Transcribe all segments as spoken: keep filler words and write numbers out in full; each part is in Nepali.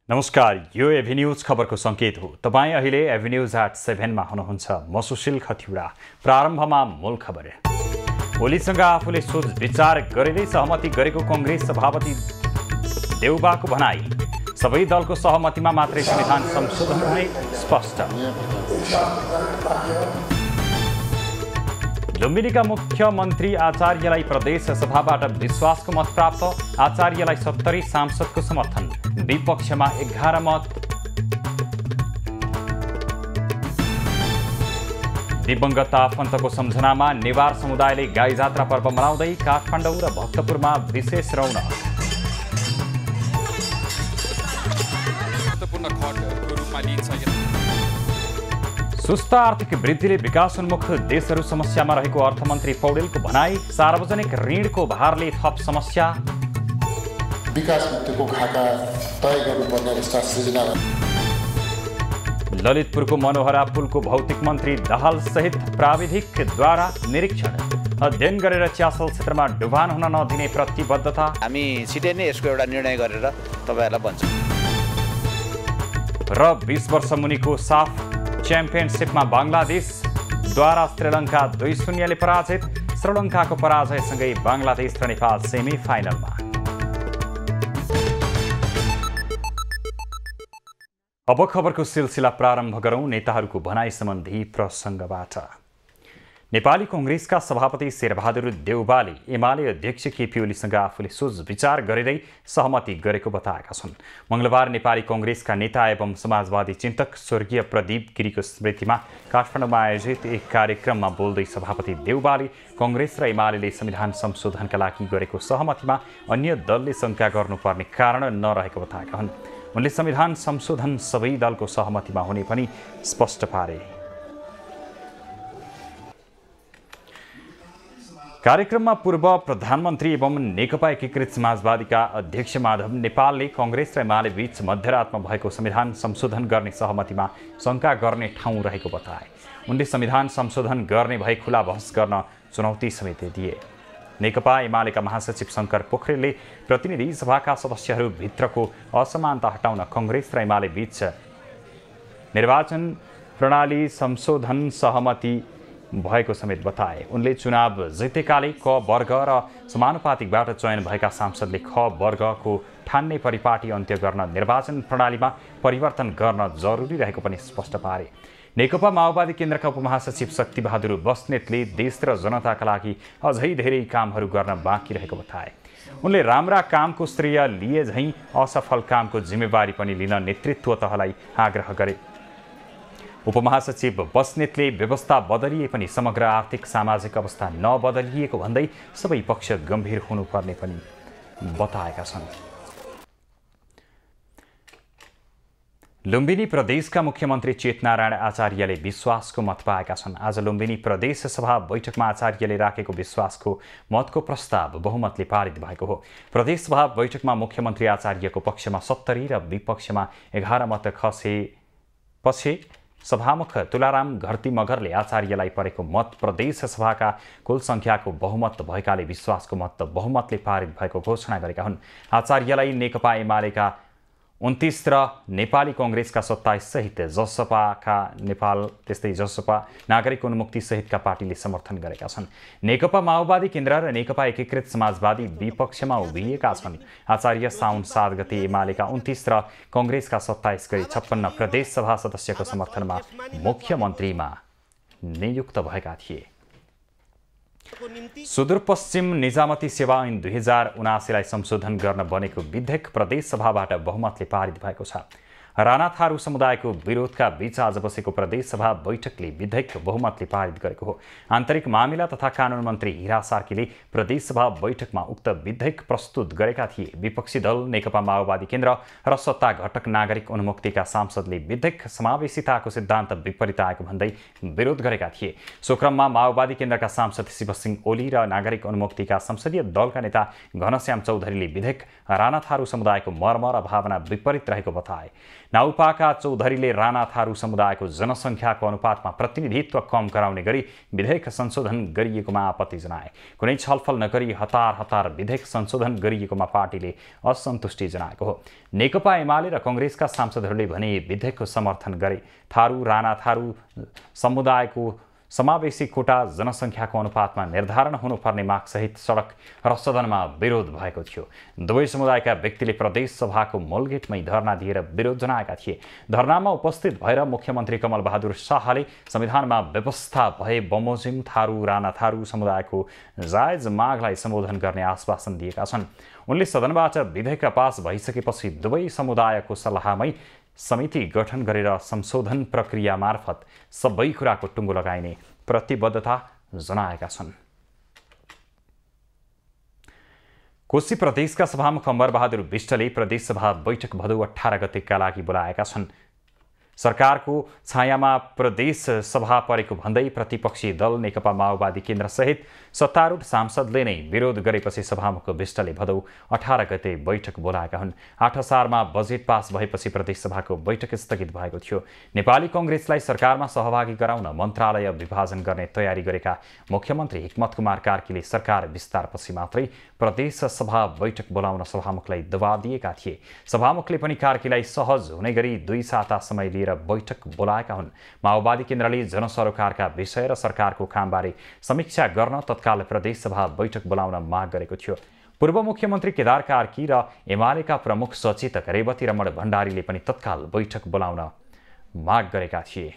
नमस्कार, यो एभिन्यूज खबरको संकेत हो। तपाईँ अहिले एभिन्यूज एट सेभेनमा हुनुहुन्छ। म सुशील खतिवडा। प्रारम्भमा मूल खबर। ओलीसँग आफूले सोच विचार गरेरै सहमति गरेको कङ्ग्रेस सभापति देउबाको भनाई। सबै दलको सहमतिमा मात्रै संविधान संशोधन हुने स्पष्ट। लुम्बिनीका मुख्यमन्त्री आचार्यलाई प्रदेश सभाबाट विश्वासको मत प्राप्त। आचार्यलाई सत्तरी सांसदको समर्थन, विपक्षमा एघार मत। दिवंगत आफन्तको सम्झनामा नेवार समुदायले गाई जात्रा पर्व मनाउँदै काठमाडौँ र भक्तपुरमा विशेष रौनक। सुस्त आर्थिक वृद्धिले विकासोन्मुख देशहरू समस्यामा रहेको अर्थमन्त्री पौडेलको भनाई। सार्वजनिक ऋणको भारले थप समस्या। विकास मुक्तिको खाका तय गर्नुपर्ने अवस्था सृजना। ललितपुरको मनोहरा पुलको भौतिक मन्त्री दाहाल सहित प्राविधिकद्वारा निरीक्षण। अध्ययन गरेर च्यासल क्षेत्रमा डुबान हुन नदिने प्रतिबद्धता। हामी छिटै नै यसको एउटा निर्णय गरेर तपाईहरुलाई भन्छौँ। र बीस वर्ष मुनिको साफ च्याम्पियनसिपमा बङ्गलादेशद्वारा श्रीलङ्का दुई शून्यले पराजित। श्रीलङ्काको पराजयसँगै बङ्गलादेश र नेपाल सेमी फाइनलमा। अब खबरको सिलसिला प्रारम्भ गरौँ नेताहरूको भनाई सम्बन्धी प्रसङ्गबाट। नेपाली कङ्ग्रेसका सभापति शेरबहादुर देउबाले एमाले अध्यक्ष केपी ओलीसँग आफूले सोच विचार गरेरै सहमति गरेको बताएका छन्। मङ्गलबार नेपाली कङ्ग्रेसका नेता एवं समाजवादी चिन्तक स्वर्गीय प्रदीप गिरीको स्मृतिमा काठमाडौँमा आयोजित एक कार्यक्रममा बोल्दै सभापति देउबाले कङ्ग्रेस र एमाले संविधान संशोधनका लागि गरेको सहमतिमा अन्य दलले शङ्का गर्नुपर्ने कारण नरहेको बताएका हुन्। उनले संविधान संशोधन सबै दलको सहमतिमा हुने पनि स्पष्ट पारे। कार्यक्रममा पूर्व प्रधानमन्त्री एवं नेकपा एकीकृत समाजवादीका अध्यक्ष माधव नेपालले कङ्ग्रेस र एमाले बीच मध्यरातमा भएको संविधान संशोधन गर्ने सहमतिमा शङ्का गर्ने ठाउँ रहेको बताए। उनले संविधान संशोधन गर्ने भए खुला बहस गर्न चुनौती समेत दिए। नेकपा एमालेका महासचिव शङ्कर पोखरेलले प्रतिनिधि सभाका सदस्यहरूभित्रको असमानता हटाउन कङ्ग्रेस र एमाले बीच निर्वाचन प्रणाली संशोधन सहमति भएको समेत बताए। उनले चुनाव जितेकाले क वर्ग र समानुपातिकबाट चयन भएका सांसदले ख वर्गको ठान्ने परिपाटी अन्त्य गर्न निर्वाचन प्रणालीमा परिवर्तन गर्न जरुरी रहेको पनि स्पष्ट पारे। नेकपा माओवादी केन्द्रका उपमहासचिव शक्तिबहादुर बस्नेतले देश र जनताका लागि अझै धेरै कामहरू गर्न बाँकी रहेको बताए। उनले राम्रा कामको श्रेय लिए झैँ असफल कामको जिम्मेवारी पनि लिन नेतृत्व तहलाई आग्रह गरे। उपमहासचिव बस्नेतले व्यवस्था बदलिए पनि समग्र आर्थिक सामाजिक अवस्था नबदलिएको भन्दै सबै पक्ष गम्भीर हुनुपर्ने पनि बताएका छन्। लुम्बिनी प्रदेशका मुख्यमन्त्री चेतनारायण आचार्यले विश्वासको मत पाएका छन्। आज लुम्बिनी प्रदेश सभा बैठकमा आचार्यले राखेको विश्वासको मतको प्रस्ताव बहुमतले पारित भएको हो। प्रदेश सभा बैठकमा मुख्यमन्त्री आचार्यको पक्षमा सत्तरी र विपक्षमा एघार मत खसेपछि सभामुख तुलाराम घरती मगरले आचार्यलाई परेको मत प्रदेश सभाका कुल सङ्ख्याको बहुमत भएकाले विश्वासको मत बहुमतले पारित भएको घोषणा गरेका हुन्। आचार्यलाई नेकपा एमालेका उन्तीस र नेपाली कङ्ग्रेसका सत्ताइस सहित जसपाका नेपाल त्यस्तै जसपा नागरिक उन्मुक्ति सहितका पार्टीले समर्थन गरेका छन्। नेकपा माओवादी केन्द्र र नेकपा एकीकृत समाजवादी विपक्षमा उभिएका छन्। आचार्य साउन सात गते एमालेका उन्तीस र कङ्ग्रेसका सत्ताइस गरी छप्पन्न प्रदेश सभा सदस्यको समर्थनमा मुख्यमन्त्रीमा नियुक्त भएका थिए। सुदूरपश्चिम निजामती सेवा ऐन दुई हजार उनासीलाई संशोधन गर्न बनेको विधेयक प्रदेश सभाबाट बहुमतले पारित भएको छ। राणा थारू समुदायको विरोधका बीच आज बसेको प्रदेश सभा बैठकले विधेयक बहुमतले पारित गरेको हो। आन्तरिक मामिला तथा कानुन मन्त्री हिरा सार्कीले प्रदेश सभा बैठकमा उक्त विधेयक प्रस्तुत गरेका थिए। विपक्षी दल नेकपा माओवादी केन्द्र र सत्ता घटक नागरिक उन्मुक्तिका सांसदले विधेयक समावेशिताको सिद्धान्त विपरीत आएको भन्दै विरोध गरेका थिए। सो क्रममा माओवादी केन्द्रका सांसद शिवसिंह ओली र नागरिक उन्मुक्तिका संसदीय दलका नेता घनश्याम चौधरीले विधेयक राणा थारू समुदायको मर्म र भावना विपरीत रहेको बताए। नाउपाका चौधरीले राणा थारू समुदायको जनसङ्ख्याको अनुपातमा प्रतिनिधित्व कम गराउने गरी विधेयक संशोधन गरिएकोमा आपत्ति जनाए। कुनै छलफल नगरी हतार हतार विधेयक संशोधन गरिएकोमा पार्टीले असन्तुष्टि जनाएको हो। नेकपा एमाले र कङ्ग्रेसका सांसदहरूले भने विधेयकको समर्थन गरे। थारू राणा थारू समुदायको समावेशी कोटा जनसङ्ख्याको अनुपातमा निर्धारण हुनुपर्ने मागसहित सडक र सदनमा विरोध भएको थियो। दुवै समुदायका व्यक्तिले प्रदेश सभाको मूलगेटमै धरना दिएर विरोध जनाएका थिए। धरनामा उपस्थित भएर मुख्यमन्त्री कमल बहादुर शाहले संविधानमा व्यवस्था भए बमोजिम थारू राणा थारू समुदायको जायज मागलाई सम्बोधन गर्ने आश्वासन दिएका छन्। उनले सदनबाट विधेयक पास भइसकेपछि दुवै समुदायको सल्लाहमै समिति गठन गरेर संशोधन प्रक्रिया मार्फत सबै कुराको टुङ्गो लगाइने प्रतिबद्धता जनाएका छन्। कोशी प्रदेशका सभामुख अमर बहादुर विष्टले प्रदेशसभा बैठक भदौ अठार गतेका लागि बोलाएका छन्। सरकारको छायामा प्रदेश सभा परेको भन्दै प्रतिपक्षी दल नेकपा माओवादी केन्द्र सहित सत्तारूढ सांसदले नै विरोध गरेपछि सभामुख विष्टले भदौ अठार गते बैठक बोलाएका हुन्। आठ असारमा बजेट पास भएपछि प्रदेश सभाको बैठक स्थगित भएको थियो। नेपाली कङ्ग्रेसलाई सरकारमा सहभागी गराउन मन्त्रालय विभाजन गर्ने तयारी गरेका मुख्यमन्त्री हिक्मत कुमार कार्कीले सरकार विस्तारपछि मात्रै प्रदेश सभा बैठक बोलाउन सभामुखलाई दबाब दिएका थिए। सभामुखले पनि कार्कीलाई सहज हुने गरी दुई साता समय लिएर बैठक बोलाएका हुन्। माओवादी केन्द्रले जनसरोकारका विषय र सरकारको कामबारे समीक्षा गर्न तत्काल प्रदेश सभा बैठक बोलाउन माग गरेको थियो। पूर्व मुख्यमन्त्री केदार कार्की र एमालेका प्रमुख सचेतक रेवती रमण भण्डारीले पनि तत्काल बैठक बोलाउन माग गरेका थिए।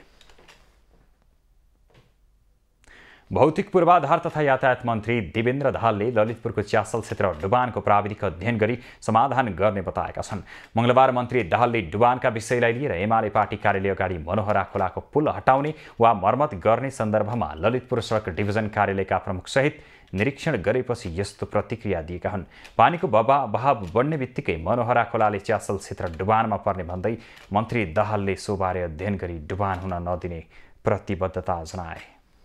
भौतिक पूर्वाधार तथा यातायात मन्त्री देवेन्द्र दाहालले ललितपुरको च्यासल क्षेत्र डुबानको प्राविधिक अध्ययन गरी समाधान गर्ने बताएका छन्। मंगलबार मन्त्री दाहालले डुबानका विषयलाई लिएर एमाले पार्टी कार्यालय अगाडि मनोहरा खोलाको पुल हटाउने वा मर्मत गर्ने सन्दर्भमा ललितपुर सडक डिभिजन कार्यालयका प्रमुख सहित निरीक्षण गरेपछि यस्तो प्रतिक्रिया दिएका हुन्। पानीको बहाव बढ्ने बित्तिकै मनोहरा खोलाले च्यासल क्षेत्र डुबानमा पर्ने भन्दै मन्त्री दाहालले सोबारे अध्ययन गरी डुबान हुन नदिने प्रतिबद्धता जनाए।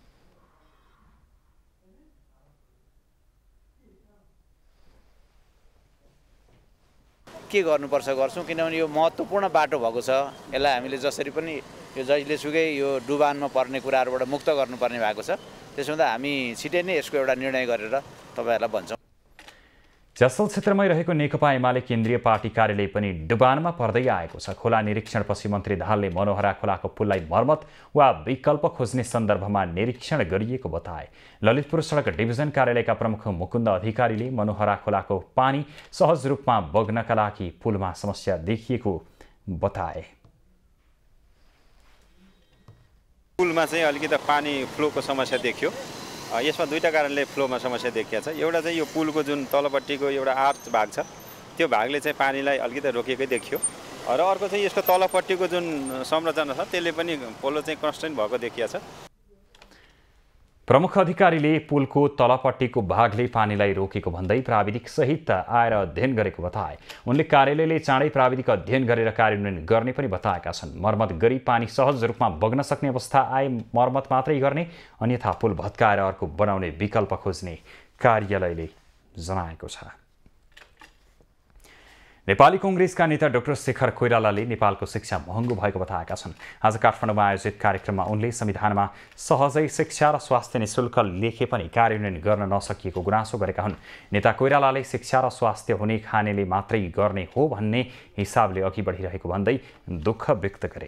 के गर्नुपर्छ गर्छौँ, किनभने यो महत्त्वपूर्ण बाटो भएको छ। यसलाई हामीले जसरी पनि यो जहिले सुकै यो डुबानमा पर्ने कुराहरूबाट मुक्त गर्नुपर्ने भएको छ। त्यसो हुँदा हामी छिटै नै यसको एउटा निर्णय गरेर तपाईँहरूलाई भन्छौँ। च्यासल क्षेत्रमै रहेको नेकपा एमाले केन्द्रीय पार्टी कार्यालय पनि डुबानमा पर्दै आएको छ। खोला निरीक्षणपछि मन्त्री दाहालले मनोहरा खोलाको पुललाई मर्मत वा विकल्प खोज्ने सन्दर्भमा निरीक्षण गरिएको बताए। ललितपुर सडक डिभिजन कार्यालयका प्रमुख मुकुन्द अधिकारीले मनोहरा खोलाको पानी सहज रूपमा बग्नका लागि पुलमा समस्या देखिएको बताए। पुलमा चाहिँ अलिकति पानी फ्लोको समस्या देखियो। यसमा दुईटा कारणले फ्लोमा समस्या देखिएको छ। एउटा चाहिँ यो पुलको जुन तलपट्टिको एउटा आर्च भाग छ त्यो भागले चाहिँ पानीलाई अलिकति रोकेकै देखियो र अर्को चाहिँ यसको तलपट्टिको जुन संरचना छ त्यसले पनि पोलो चाहिँ कन्स्टेन्ट भएको देखिएको छ। प्रमुख अधिकारीले पुलको तलपट्टिको भागले पानीलाई रोकेको भन्दै प्राविधिक सहित आएर अध्ययन गरेको बताए। उनले कार्यालयले चाँडै प्राविधिक अध्ययन गरेर कार्यान्वयन गर्ने पनि बताएका छन्। मर्मत गरी पानी सहज रूपमा बग्न सक्ने अवस्था आए मर्मत मात्रै गर्ने, अन्यथा पुल भत्काएर अर्को बनाउने विकल्प खोज्ने कार्यालयले जनाएको छ। नेपाली कङ्ग्रेसका नेता डाक्टर शेखर कोइरालाले नेपालको शिक्षा महँगो भएको बताएका छन्। आज काठमाडौँमा आयोजित कार्यक्रममा उनले संविधानमा सहजै शिक्षा र स्वास्थ्य निशुल्क लेखे पनि कार्यान्वयन गर्न नसकिएको गुनासो गरेका हुन्। नेता कोइरालाले शिक्षा र स्वास्थ्य हुने खानेले मात्रै गर्ने हो भन्ने हिसाबले अघि बढिरहेको भन्दै दुःख व्यक्त गरे।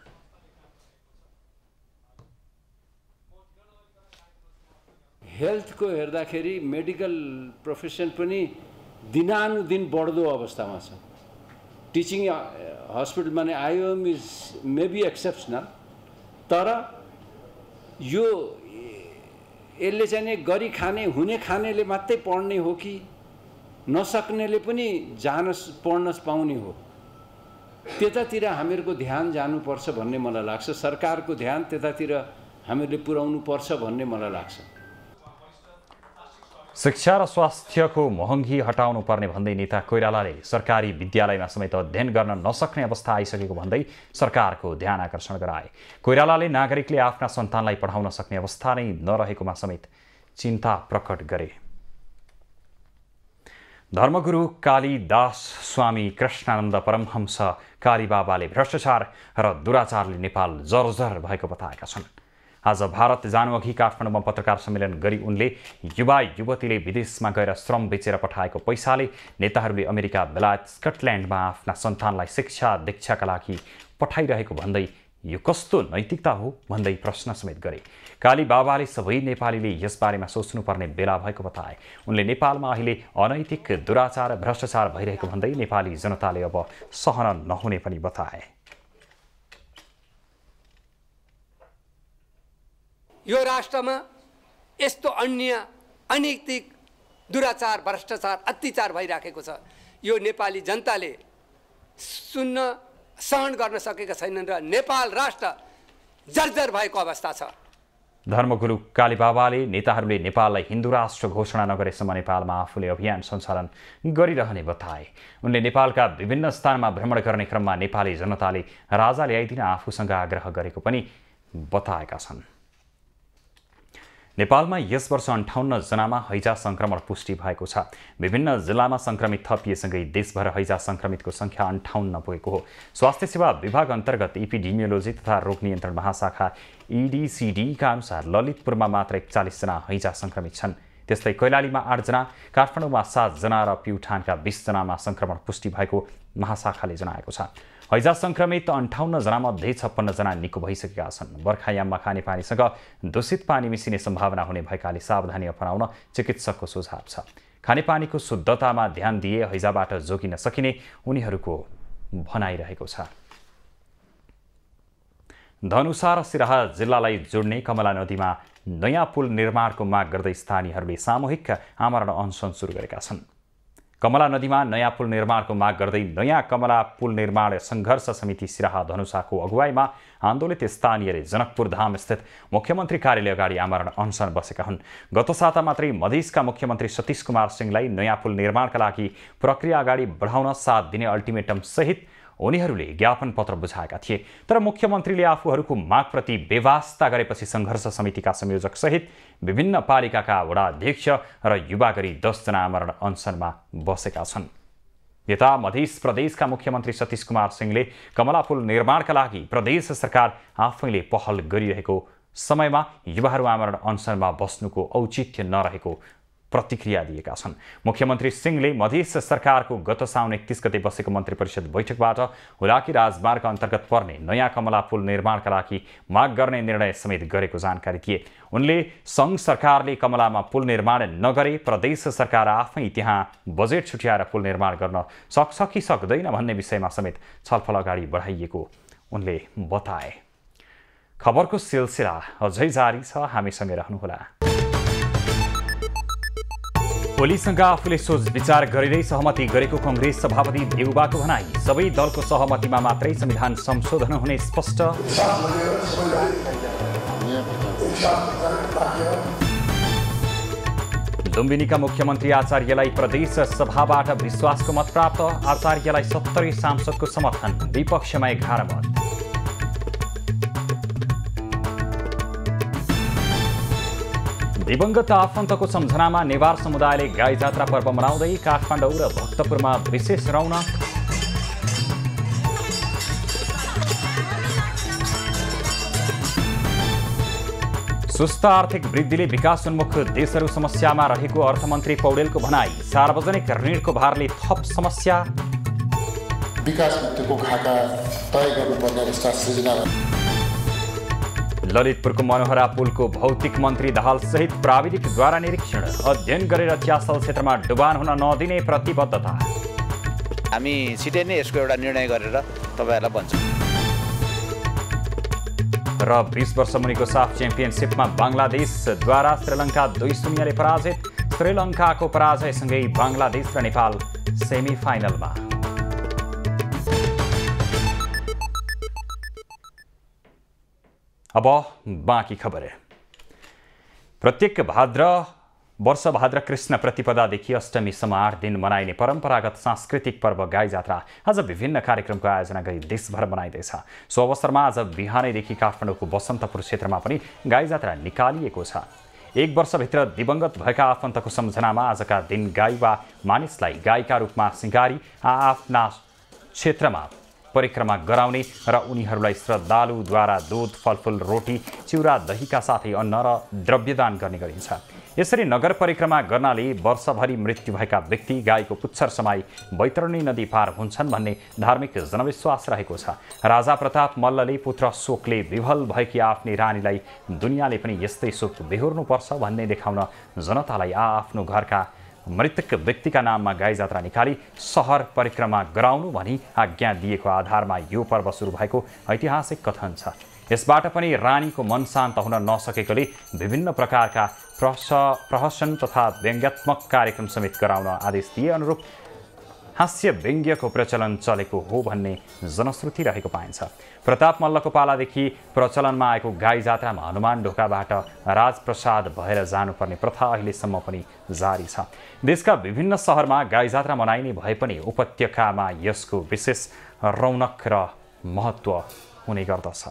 हेल्थको हेर्दाखेरि मेडिकल प्रोफेसन पनि दिनानुदिन बढ्दो अवस्थामा छ। टिचिङ हस्पिटल माने आइओएम इज मेबी एक्सेप्सनल, तर यो यसले चाहिँ नि गरी खाने हुने खानेले मात्रै पढ्ने हो कि नसक्नेले पनि जान पढ्न पाउने हो, त्यतातिर हामीहरूको ध्यान जानुपर्छ भन्ने मलाई लाग्छ। सरकारको ध्यान त्यतातिर हामीले पुर्याउनु पर्छ भन्ने मलाई लाग्छ। शिक्षा र स्वास्थ्यको महँगी हटाउनु पर्ने भन्दै नेता कोइरालाले सरकारी विद्यालयमा समेत अध्ययन गर्न नसक्ने अवस्था आइसकेको भन्दै सरकारको ध्यान आकर्षण गराए। कोइरालाले नागरिकले आफ्ना सन्तानलाई पढाउन सक्ने अवस्था नै नरहेकोमा समेत चिन्ता प्रकट गरे। धर्मगुरु कालीदास स्वामी कृष्णानन्द परमहंस कालीबाबाले भ्रष्टाचार र दुराचारले नेपाल जर्जर भएको बताएका छन्। आज भारत जानुअघि काठमाडौँमा पत्रकार सम्मेलन गरी उनले युवा युवतीले विदेशमा गएर श्रम बेचेर पठाएको पैसाले नेताहरूले अमेरिका, बेलायत, स्कटल्यान्डमा आफ्ना सन्तानलाई शिक्षा दीक्षाका लागि पठाइरहेको भन्दै यो कस्तो नैतिकता हो भन्दै प्रश्न समेत गरे। काली बाबाले सबै नेपालीले यसबारेमा सोच्नुपर्ने बेला भएको बताए। उनले नेपालमा अहिले अनैतिक दुराचार भ्रष्टाचार भइरहेको भन्दै नेपाली जनताले अब सहन नहुने पनि बताए। यो राष्ट्रमा यस्तो अन्य अनैतिक दुराचार भ्रष्टाचार अत्याचार भइराखेको छ। यो नेपाली जनताले सुन्न सहन गर्न सकेका छैनन् र नेपाल राष्ट्र जर्जर भएको अवस्था छ। धर्मगुरु कालीबाबाले नेताहरूले नेपाललाई हिन्दू राष्ट्र घोषणा नगरेसम्म नेपालमा आफूले अभियान सञ्चालन गरिरहने बताए। उनले नेपालका विभिन्न स्थानमा भ्रमण गर्ने क्रममा नेपाली जनताले राजा ल्याइदिन आफूसँग आग्रह गरेको पनि बताएका छन्। नेपालमा यस वर्ष अन्ठाउन्न जनामा हैजा संक्रमण पुष्टि भएको छ। विभिन्न जिल्लामा संक्रमित थपिएसँगै देशभर हैजा संक्रमितको संख्या अन्ठाउन्न पुगेको हो। स्वास्थ्य सेवा विभाग अन्तर्गत इपिडेमियोलोजी तथा रोग नियन्त्रण महाशाखा इडिसिडीका अनुसार ललितपुरमा मात्र एकचालिस जना हैजा संक्रमित छन्। त्यस्तै कैलालीमा आठ जना, काठमाडौँमा सात जना र प्युठानका बीस जनामा संक्रमण पुष्टि भएको महाशाखाले जनाएको छ। हैजा संक्रमित अन्ठाउन्न जनामध्ये छप्पन्न जना निको भइसकेका छन्। बर्खायाममा खानेपानीसँग दूषित पानी मिसिने सम्भावना हुने भएकाले सावधानी अपनाउन चिकित्सकको सुझाव छ। खानेपानीको शुद्धतामा ध्यान दिए हैजाबाट जोगिन सकिने उनीहरूको भनाइरहेको छ। धनुषा र सिराहा जिल्लालाई जोड्ने कमला नदीमा नयाँ पुल निर्माणको माग गर्दै स्थानीयहरूले सामूहिक आमरण अनसन सुरु गरेका छन्। कमला नदीमा नयाँ पुल निर्माणको माग गर्दै नयाँ कमला पुल निर्माण सङ्घर्ष समिति सिराहा धनुषाको अगुवाईमा आन्दोलित स्थानीयले जनकपुर धाम स्थित मुख्यमन्त्री कार्यालय अगाडि आमरण अनसन बसेका हुन्। गत साता मात्रै मधेसका मुख्यमन्त्री सतीश कुमार सिंहलाई नयाँ पुल निर्माणका लागि प्रक्रिया अगाडि बढाउन सात दिने अल्टिमेटम सहित उनीहरूले ज्ञापन पत्र बुझाएका थिए। तर मुख्यमन्त्रीले आफूहरूको मागप्रति बेवास्ता गरेपछि सङ्घर्ष समितिका संयोजक सहित विभिन्न पालिकाका वडा अध्यक्ष र युवा गरी दसजना आमरण अनसनमा बसेका छन्। यता मध्य प्रदेशका मुख्यमन्त्री सतीश कुमार सिंहले कमला पुल निर्माणका लागि प्रदेश सरकार आफैले पहल गरिरहेको समयमा युवाहरू आमरण अनसनमा बस्नुको औचित्य नरहेको प्रतिक्रिया दिएका छन्। मुख्यमन्त्री सिंहले मधेस सरकारको गत साउन एकतीस गते बसेको मन्त्री परिषद बैठकबाट हुलाकी राजमार्ग अन्तर्गत पर्ने नयाँ कमला पुल निर्माणका लागि माग गर्ने निर्णय समेत गरेको जानकारी दिए। उनले सङ्घ सरकारले कमलामा पुल निर्माण नगरे प्रदेश सरकार आफै त्यहाँ बजेट छुट्याएर पुल निर्माण गर्न सक्छ कि सक्दैन भन्ने विषयमा समेत छलफल अगाडि बढाइएको उनले बताए। खबरको सिलसिला अझै जारी छ, हामीसँगै रहनुहोला। ओलीसँग आफूले सोच विचार गरिँदै सहमति गरेको कङ्ग्रेस सभापति देउबाको भनाई। सबै दलको सहमतिमा मात्रै संविधान संशोधन हुने स्पष्ट। लुम्बिनीका मुख्यमन्त्री आचार्यलाई प्रदेश सभाबाट विश्वासको मत प्राप्त। आचार्यलाई सत्तरी सांसदको समर्थन, विपक्षमा एघार मत। दिवंगत आफन्तको सम्झनामा नेवार समुदायले गाई जात्रा पर्व मनाउँदै काठमाडौँ र भक्तपुरमा विशेष रौनक। सुस्त आर्थिक वृद्धिले विकासोन्मुख देशहरू समस्यामा रहेको अर्थमन्त्री पौडेलको भनाई। सार्वजनिक ऋणको भारले थप समस्या। विकास मुक्तिको खाका तय गर्नुपर्ने अवस्था सृजना। ललितपुरको मनोहरा पुलको भौतिक मन्त्री दाहाल सहित प्राविधिकद्वारा निरीक्षण। अध्ययन गरेर च्यासल क्षेत्रमा डुबान हुन नदिने प्रतिबद्धता। हामी छिटै नै यसको एउटा निर्णय गरेर तपाईहरुलाई भन्छौँ। र बीस वर्ष मुनिको साफ च्याम्पियनसिपमा बङ्गलादेशद्वारा श्रीलङ्का दुई शून्यले पराजित। श्रीलङ्काको पराजयसँगै बङ्गलादेश र नेपाल सेमी फाइनलमा। अब बाँकी खबर। प्रत्येक भाद्र वर्ष भाद्र कृष्ण प्रतिपदादेखि अष्टमीसम्म आठ दिन मनाइने परम्परागत सांस्कृतिक पर्व गाई जात्रा आज विभिन्न कार्यक्रमको आयोजना गरी देशभर मनाइँदैछ। सो अवसरमा आज बिहानैदेखि काठमाडौँको बसन्तपुर क्षेत्रमा पनि गाई जात्रा निकालिएको छ। एक वर्षभित्र दिवंगत भएका आफन्तको सम्झनामा आजका दिन गाई वा मानिसलाई गाईका रूपमा सिँगारी आफ्ना क्षेत्रमा परिक्रमा गराउने र उनीहरूलाई श्रद्धालुद्वारा दूध फलफुल रोटी चिउरा दहीका साथै अन्न र द्रव्यदान गर्ने गरिन्छ। यसरी नगर परिक्रमा गर्नाले वर्षभरि मृत्यु भएका व्यक्ति गाईको पुच्छर समाई बैतरणी नदी पार हुन्छन् भन्ने धार्मिक जनविश्वास रहेको छ। राजा प्रताप मल्लले पुत्र शोकले विभल भएकी आफ्नी रानीलाई दुनियाँले पनि यस्तै शोक बेहोर्नुपर्छ भन्ने देखाउन जनतालाई आआफ्नो घरका मृतक व्यक्तिका नाममा गाई जात्रा निकाली सहर परिक्रमा गराउनु भनी आज्ञा दिएको आधारमा यो पर्व सुरु भएको ऐतिहासिक कथन छ। यसबाट पनि रानीको मन शान्त हुन नसकेकोले विभिन्न प्रकारका प्रश प्रहसन तथा व्यङ्ग्यात्मक कार्यक्रम समेत गराउन आदेश दिए अनुरूप हास्य व्यङ्ग्यको प्रचलन चलेको हो भन्ने जनश्रुति रहेको पाइन्छ। प्रताप मल्लको पालादेखि प्रचलनमा आएको गाई जात्रामा हनुमान ढोकाबाट राजप्रसाद भएर जानुपर्ने प्रथा अहिलेसम्म पनि जारी छ। देशका विभिन्न सहरमा गाई जात्रा मनाइने भए पनि उपत्यकामा यसको विशेष रौनक र महत्त्व हुने गर्दछ।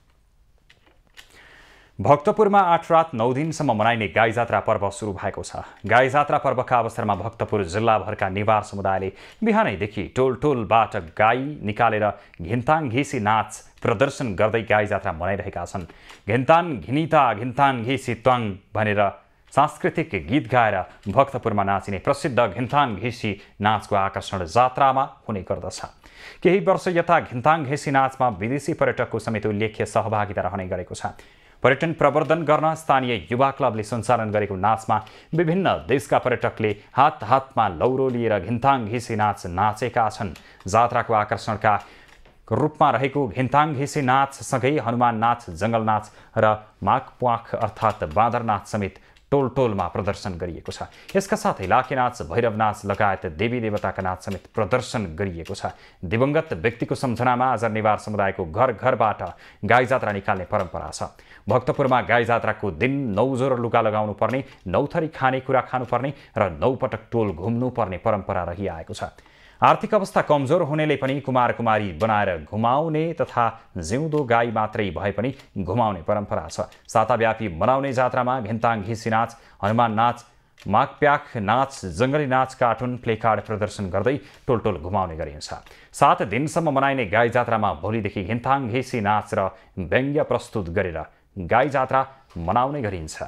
भक्तपुरमा आठ रात नौ दिनसम्म मनाइने गाई जात्रा पर्व सुरु भएको छ। गाई जात्रा पर्वका अवसरमा भक्तपुर जिल्लाभरका नेवार समुदायले बिहानैदेखि टोल टोलबाट गाई निकालेर घिन्ताङ घिसी नाच प्रदर्शन गर्दै गाई जात्रा मनाइरहेका छन्। घिन्तान घिनिता घिन्तान घिसी त्वाङ भनेर सांस्कृतिक गीत गाएर भक्तपुरमा नाचिने प्रसिद्ध घिन्ताङ घिसी नाचको आकर्षण जात्रामा हुने गर्दछ। केही वर्ष यता घिन्ताङ घिसी नाचमा विदेशी पर्यटकको समेत उल्लेख्य सहभागिता रहने गरेको छ। पर्यटन प्रवर्धन गर्न स्थानीय युवा क्लबले सञ्चालन गरेको नाचमा विभिन्न देशका पर्यटकले हात हातमा लौरो लिएर घिन्ताङ घिसी नाच नाचेका छन्। जात्राको आकर्षणका रूपमा रहेको घिन्ताङ घिसी नाचसँगै हनुमान नाच, जङ्गल नाच र माघ-प्वाख अर्थात् बाँदर नाच समेत टोल टोलमा प्रदर्शन गरिएको छ। यसका साथै लाखे नाच, भैरव नाच लगायत देवी देवताका नाच समेत प्रदर्शन गरिएको छ। दिवंगत व्यक्तिको सम्झनामा आज नेवार समुदायको घर घरबाट गाई जात्रा निकाल्ने परम्परा छ। भक्तपुरमा गाई जात्राको दिन नौ जोर लुगा लगाउनु पर्ने, नौ थरी खानेकुरा खानुपर्ने र नौ पटक टोल घुम्नु पर्ने परम्परा रहिआएको छ। आर्थिक अवस्था कमजोर हुनेले पनि कुमार कुमारी बनाएर घुमाउने तथा जिउँदो गाई मात्रै भए पनि घुमाउने परम्परा छ। साताव्यापी मनाउने जात्रामा घिन्ताङ घिसी नाच, हनुमान नाच, माघप्याख नाच, जङ्गली नाच, कार्टुन, प्लेकार्ड प्रदर्शन गर्दै टोल टोल घुमाउने गरिन्छ। सात दिनसम्म मनाइने गाई जात्रामा भोलिदेखि घिन्ताङ घिसी नाच र व्यङ्ग्य प्रस्तुत गरेर गाई जात्रा मनाउने गरिन्छ।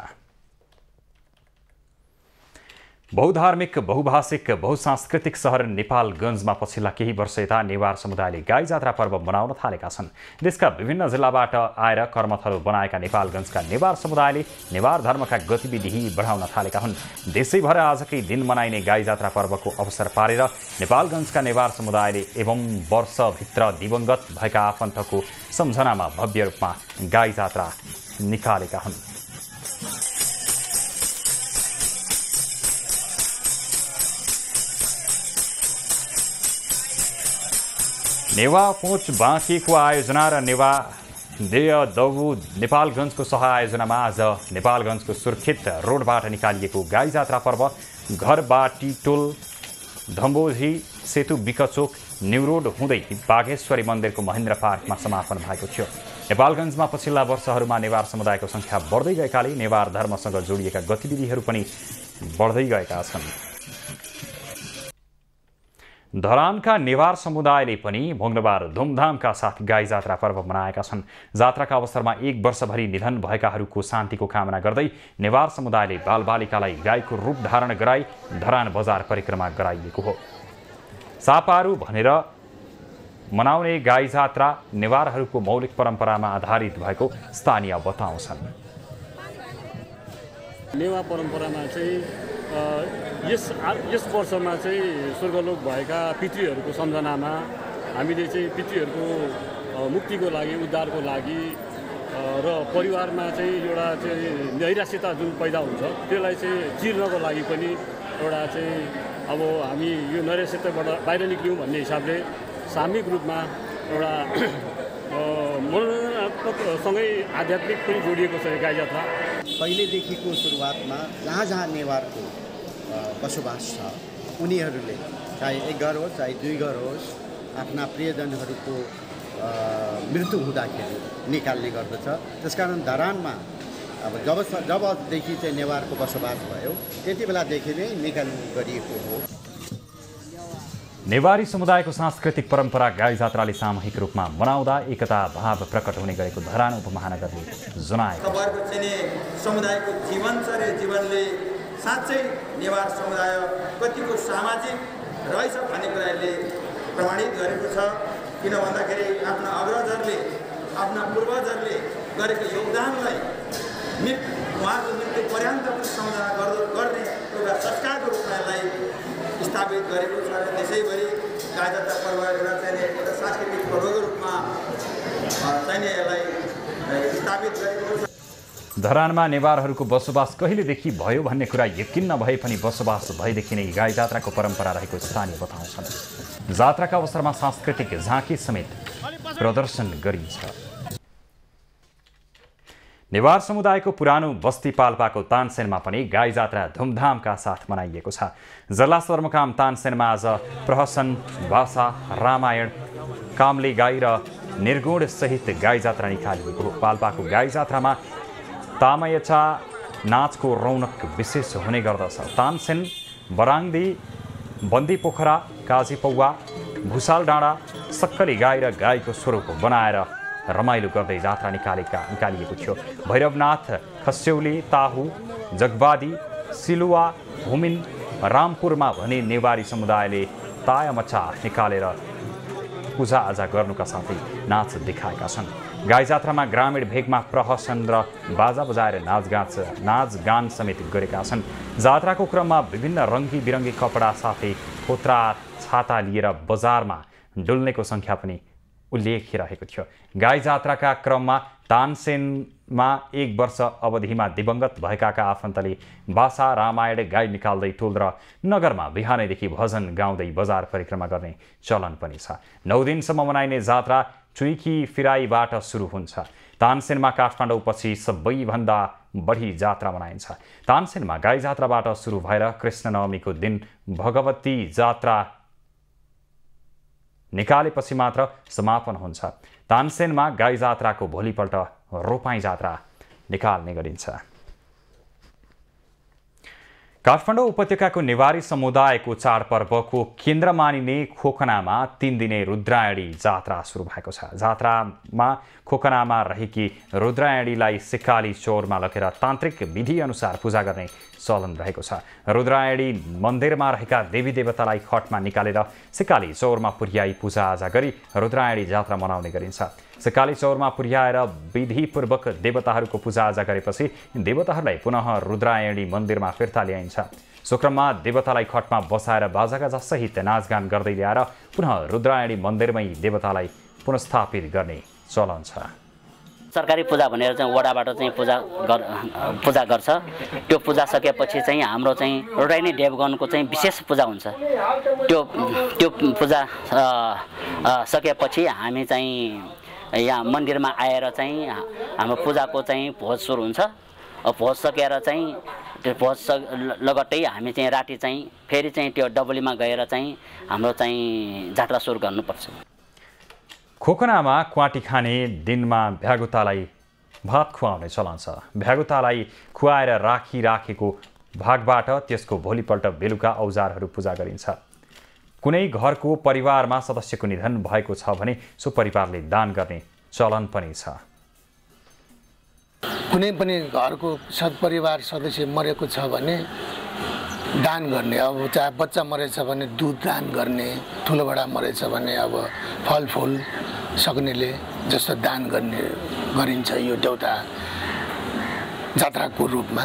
बहुधार्मिक, बहुभाषिक, बहुसांस्कृतिक सहर नेपालगञ्जमा पछिल्ला केही वर्ष यता नेवार समुदायले गाई जात्रा पर्व मनाउन थालेका छन्। देशका विभिन्न जिल्लाबाट आएर कर्मथलो बनाएका नेपालगञ्जका नेवार समुदायले नेवार धर्मका गतिविधि बढाउन थालेका हुन्। देशैभर आजकै दिन मनाइने गाई जात्रा पर्वको अवसर पारेर नेपालगञ्जका नेवार समुदायले एवं वर्षभित्र दिवंगत भएका आफन्तको सम्झनामा भव्य रूपमा गाई जात्रा निकालेका हुन्। नेवा पोच बाँकीको आयोजना र नेवा देय दगु नेपालगञ्जको सह आयोजनामा आज नेपालगञ्जको सुर्खेत रोडबाट निकालिएको गाई जात्रा पर्व घरबाटी टोल धम्बोझी सेतु बिकचोक न्यू रोड हुँदै बागेश्वरी मन्दिरको महेन्द्र पार्कमा समापन भएको थियो। नेपालगञ्जमा पछिल्ला वर्षहरूमा नेवार समुदायको सङ्ख्या बढ्दै गएकाले नेवार धर्मसँग जोडिएका गतिविधिहरू पनि बढ्दै गएका छन्। धरानका नेवार समुदायले पनि मंगलबार धुमधामका साथ गाई जात्रा पर्व मनाएका छन्। जात्राका अवसरमा एक वर्षभरि निधन भएकाहरूको शान्तिको कामना गर्दै नेवार समुदायले बालबालिकालाई गाईको रूप धारण गराई धरान बजार परिक्रमा गराइएको हो। सापारू भनेर मनाउने गाई जात्रा नेवारहरूको मौलिक परम्परामा आधारित भएको स्थानीय बताउँछन्। नेवा परम्परामा चाहिँ यस यस वर्षमा चाहिँ स्वर्गलोक भएका पितृहरूको सम्झनामा हामीले चाहिँ पितृहरूको मुक्तिको लागि, उद्धारको लागि र परिवारमा चाहिँ एउटा चाहिँ नैराश्यता जुन पैदा हुन्छ त्यसलाई चाहिँ चिर्नको लागि पनि एउटा चाहिँ अब हामी यो नैराश्यताबाट बाहिर निक्ल्यौँ भन्ने हिसाबले सामूहिक रूपमा एउटा मनोरञ्जनात्मकसँगै आध्यात्मिक पनि जोडिएको छ गाई जात्रा। पहिलेदेखिको सुरुवातमा जहाँ जहाँ नेवारको बसोबास छ उनीहरूले चाहे एक घर होस् चाहे दुई घर होस् आफ्ना प्रियजनहरूको मृत्यु हुँदाखेरि निकाल्ने गर्दछ। त्यसकारण धरानमा अब जब जबदेखि चाहिँ नेवारको बसोबास भयो त्यति बेलादेखि नै निकाल्नु गरिएको हो। नेवारी समुदायको सांस्कृतिक परम्परा गाई जात्राले सामूहिक रूपमा मनाउँदा एकता भाव प्रकट हुने गरेको धरान उपमहानगरले जनाएको छ। तपाईँको चाहिँ समुदायको जीवनचर्या जीवनले साँच्चै नेवार समुदाय कतिको सामाजिक रहेछ भन्ने कुराले प्रमाणित गरेको छ। किन भन्दाखेरि आफ्ना अग्रजहरूले आफ्ना पूर्वजहरूले गरेको योगदानलाई मृत उहाँको मृत्यु पर्यन्त पनि सम्झना गर्ने एउटा संस्कारको रूपमा यसलाई स्थापित गरेको छ। र त्यसैभरि गाई जात्रा पर्व एउटा चाहिँ एउटा सांस्कृतिक पर्वको रूपमा चाहिँ यसलाई स्थापित गरेको छ। धरानमा नेवारहरूको बसोबास कहिलेदेखि भयो भन्ने कुरा यकिन नभए पनि बसोबास भएदेखि नै गाई जात्राको परम्परा रहेको स्थानीय बताउँछन्। जात्राका अवसरमा सांस्कृतिक झाँकी समेत प्रदर्शन गरिन्छ। नेवार समुदायको पुरानो बस्ती पाल्पाको तानसेनमा पनि गाई जात्रा धुमधामका साथ मनाइएको छ। जल्ला सदरमुकाम तानसेनमा आज प्रहसन, भाषा, रामायण, कामले गाई र निर्गुण सहित गाई जात्रा निकालिएको हो। पाल्पाको गाई जात्रामा तामयचा नाचको रौनक विशेष हुने गर्दछ। तानसेन, बराङदी, बन्दीपोखरा, काजीपौवा, भुसाल डाँडा सक्कली गाई र गाईको स्वरूप बनाएर रमाइलो गर्दै जात्रा निकालेका निकालिएको थियो। भैरवनाथ, खस्यौली, ताहु, जगबादी, सिलुवा, हुमिन, रामपुरमा भने नेवारी समुदायले तायमचा निकालेर पूजाआजा गर्नुका साथै नाच देखाएका छन्। गाई जात्रामा ग्रामीण भेगमा प्रहसन र बाजा बजाएर नाचगान नाचगान समेत गरेका छन्। जात्राको क्रममा विभिन्न रङ्गी बिरङ्गी कपडा साथै पोत्रा छाता लिएर बजारमा डुल्नेको सङ्ख्या पनि उल्लेखिरहेको थियो। गाई जात्राका क्रममा तानसेनमा एक वर्ष अवधिमा दिवंगत भएकाका आफन्तले भाषा, रामायण, गाई निकाल्दै टोल र नगरमा बिहानैदेखि भजन गाउँदै बजार परिक्रमा गर्ने चलन पनि छ। नौ दिनसम्म मनाइने जात्रा चुइकी फिराईबाट सुरु हुन्छ। तानसेनमा काठमाडौँपछि सबैभन्दा बढी जात्रा मनाइन्छ। तानसेनमा गाई जात्राबाट सुरु भएर कृष्ण नवमीको दिन भगवती जात्रा निकालेपछि मात्र समापन हुन्छ। तानसेनमा गाई जात्राको भोलिपल्ट रोपाई जात्रा निकाल्ने गरिन्छ। काठमाडौँ उपत्यकाको नेवारी समुदायको चाडपर्वको केन्द्र मानिने खोकनामा तीन दिने रुद्रायणी जात्रा सुरु भएको छ। जात्रामा खोकनामा रहेकी रुद्रायणीलाई सिक्काली चौरमा लगेर तान्त्रिक विधि अनुसार पूजा गर्ने चलन रहेको छ। रुद्रायणी मन्दिरमा रहेका देवी देवतालाई खटमा निकालेर सिक्काली चौरमा पुर्याई पूजाआजा गरी रुद्रायणी जात्रा मनाउने गरिन्छ। सिक्काली चौरमा पुर्याएर विधिपूर्वक देवताहरूको पूजाआजा गरेपछि देवताहरूलाई पुनः रुद्रायणी मन्दिरमा फिर्ता ल्याइन्छ। सुक्रममा देवतालाई खटमा बसाएर बाजागाजा सहित नाचगान गर्दै ल्याएर पुनः रुद्रायणी मन्दिरमै देवतालाई पुनस्थापित गर्ने चलन छ। सरकारी पूजा भनेर चाहिँ वडाबाट चाहिँ पूजा गर पूजा गर्छ। त्यो पूजा सकेपछि चाहिँ हाम्रो चाहिँ रुद्रायणी देवगनको चाहिँ विशेष पूजा हुन्छ। त्यो त्यो पूजा सकेपछि हामी चाहिँ यहाँ मन्दिरमा आएर चाहिँ हाम्रो पूजाको चाहिँ भोज सुरु हुन्छ। भोज सकेर चाहिँ त्यो भोज लगट्टै हामी चाहिँ राति चाहिँ फेरि चाहिँ त्यो डबलीमा गएर चाहिँ हाम्रो चाहिँ जात्रा सुरु गर्नुपर्छ। खोकनामा क्वाटी खाने दिनमा भ्यागुतालाई भात खुवाउने चलन छ। भ्यागुतालाई खुवाएर राखी राखेको भागबाट त्यसको भोलिपल्ट बेलुका औजारहरू पूजा गरिन्छ। कुनै घरको परिवारमा सदस्यको निधन भएको छ भने सो परिवारले दान गर्ने चलन पनि छ। कुनै पनि घरको सदपरिवार सदस्य मरेको छ भने दान गर्ने। अब चाहे बच्चा मरेछ भने दुध दान गर्ने, ठुलो बडा मरेछ भने अब फलफुल सक्नेले जस्तो दान गर्ने गरिन्छ यो एउटा जात्राको रूपमा।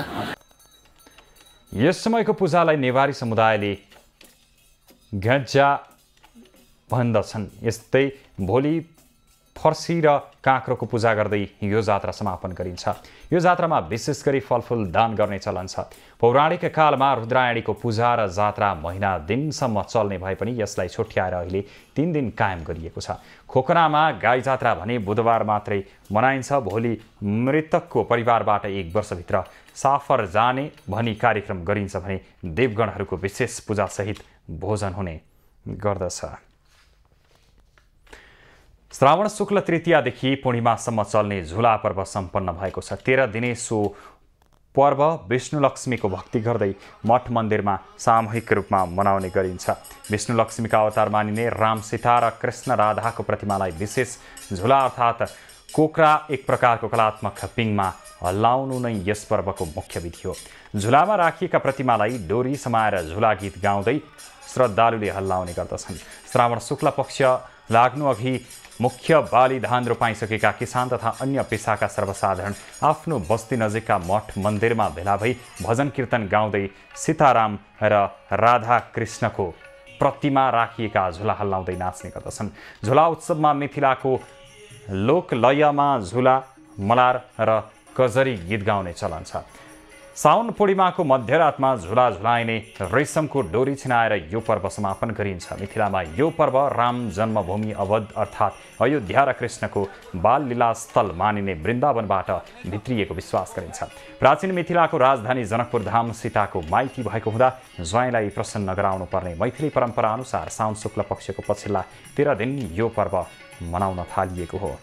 यस समयको पूजालाई नेवारी समुदायले घ्याजा भन्दछन्। यस्तै भोलि फर्सी र काँक्रोको पूजा गर्दै यो जात्रा समापन गरिन्छ। यो जात्रामा विशेष गरी फलफुल दान गर्ने चलन छ। पौराणिक कालमा रुद्रायणीको पूजा र जात्रा महिना दिनसम्म चल्ने भए पनि यसलाई छुट्याएर अहिले तीन दिन कायम गरिएको छ। खोकनामा गाई जात्रा भने बुधबार मात्रै मनाइन्छ। भोलि मृतकको परिवारबाट एक वर्षभित्र साफर जाने भनी कार्यक्रम गरिन्छ भने देवगणहरूको विशेष पूजासहित भोजन हुने गर्दछ। श्रावण शुक्ल तृतीयादेखि पूर्णिमासम्म चल्ने झुला पर्व सम्पन्न भएको छ। तेह्र दिने सो पर्व विष्णुलक्ष्मीको भक्ति गर्दै मठ मन्दिरमा सामूहिक रूपमा मनाउने गरिन्छ। विष्णुलक्ष्मीका अवतार मानिने राम सीता र कृष्ण राधाको प्रतिमालाई विशेष झुला अर्थात् कोक्रा एक प्रकारको कलात्मक पिङमा हल्लाउनु नै यस पर्वको मुख्य विधि हो। झुलामा राखिएका प्रतिमालाई डोरी समाएर झुला गीत गाउँदै श्रद्धालुले हल्लाउने गर्दछन्। श्रावण शुक्ल पक्ष लाग्नु अघि मुख्य बाली धान रोपाइसकेका किसान तथा अन्य पेसाका सर्वसाधारण आफ्नो बस्ती नजिकका मठ मन्दिरमा भेला भई भजन कीर्तन गाउँदै सीताराम र राधा कृष्णको प्रतिमा राखिएका झुला हल्लाउँदै नाच्ने गर्दछन्। झुला उत्सवमा मिथिलाको लोकलयमा झुला मलार र कजरी गीत गाउने चलन छ। साउन पूर्णिमाको मध्यरातमा झुला झुलाइने रेशमको डोरी छिनाएर यो पर्व समापन गरिन्छ। मिथिलामा यो पर्व राम जन्मभूमि अवध अर्थात् अयोध्या र कृष्णको बाल लीला स्थल मानिने वृन्दावनबाट भित्रिएको विश्वास गरिन्छ। प्राचीन मिथिलाको राजधानी जनकपुर धाम सीताको माइती भएको हुँदा ज्वाइँलाई प्रसन्न गराउनु पर्ने मैथिली परम्परा अनुसार साउन शुक्ल पक्षको पछिल्ला तेह्र दिन यो पर्व मनाउन थालिएको हो।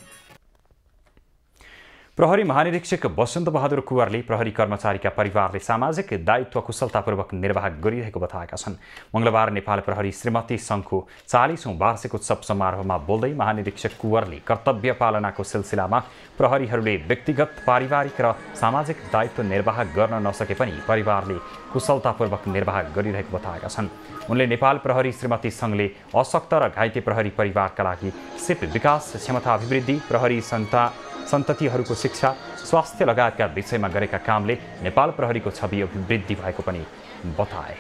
प्रहरी महानिरीक्षक वसन्त बहादुर कुँवरले प्रहरी कर्मचारीका परिवारले सामाजिक दायित्व कुशलतापूर्वक निर्वाह गरिरहेको बताएका छन्। मङ्गलबार नेपाल प्रहरी श्रीमती सङ्घको चालिसौँ वार्षिक उत्सव समारोहमा बोल्दै महानिरीक्षक कुँवरले कर्तव्य पालनाको सिलसिलामा प्रहरीहरूले व्यक्तिगत पारिवारिक र सामाजिक दायित्व निर्वाह गर्न नसके पनि परिवारले कुशलतापूर्वक निर्वाह गरिरहेको बताएका छन्। उनले नेपाल प्रहरी श्रीमती सङ्घले अशक्त र घाइते प्रहरी परिवारका लागि सिप विकास क्षमता अभिवृद्धि प्रहरी सन्ता सन्ततिहरूको शिक्षा स्वास्थ्य लगायतका विषयमा गरेका कामले नेपाल प्रहरीको छवि अभिवृद्धि भएको पनि बताए।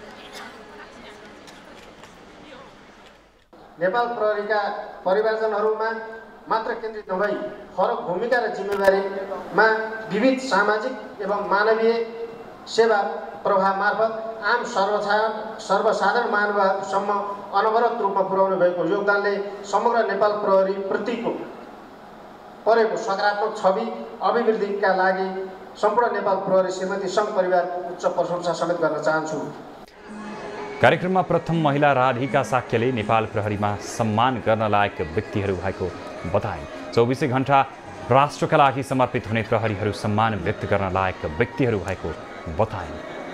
नेपाल प्रहरीका परिवारजनहरूमा मात्र केन्द्रित नभई फरक भूमिका र जिम्मेवारीमा विविध सामाजिक एवं मानवीय सेवा प्रभाव मार्फत आम सर्वसाधारण सर्वसाधारण मानवसम्म अनवरत रूपमा पुर्याउनु भएको योगदानले समग्र नेपाल प्रहरी प्रतिको परेको सकारात्मक छवि अभिवृद्धिका लागि सम्पूर्ण नेपाल प्रहरी श्रीमती सङ्घ परिवारको उच्च प्रशंसा समेत गर्न चाहन्छु। कार्यक्रममा प्रथम महिला राधिका साक्यले नेपाल प्रहरीमा सम्मान गर्न लायक व्यक्तिहरू भएको बताए। चौबिसै घण्टा राष्ट्रका लागि समर्पित हुने प्रहरीहरू सम्मान व्यक्त गर्न लायक व्यक्तिहरू भएको बताए।